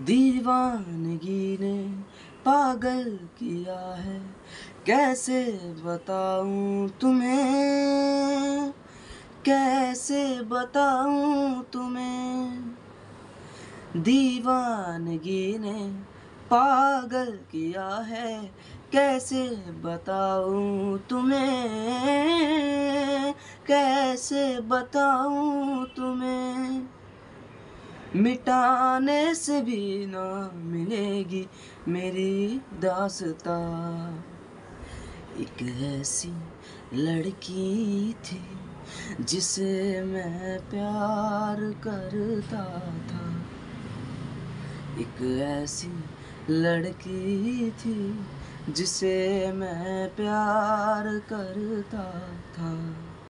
दीवानगी ने पागल किया है, कैसे बताऊं तुम्हें, कैसे बताऊं तुम्हें। दीवानगी ने पागल किया है, कैसे बताऊं तुम्हें, कैसे बताऊं तुम्हें। मिटाने से भी ना मिलेगी मेरी दास्तां। एक ऐसी लड़की थी जिसे मैं प्यार करता था। एक ऐसी लड़की थी जिसे मैं प्यार करता था।